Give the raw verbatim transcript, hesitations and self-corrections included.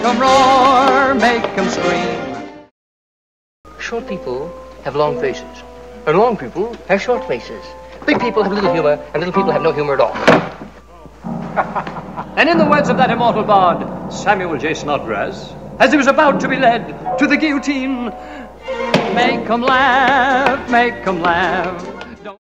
'em roar, make 'em scream. Short people have long faces, and long people have short faces. Big people have little humor, and little people have no humor at all. And in the words of that immortal bard, Samuel J. Snodgrass, as he was about to be led to the guillotine, make 'em laugh, make 'em laugh.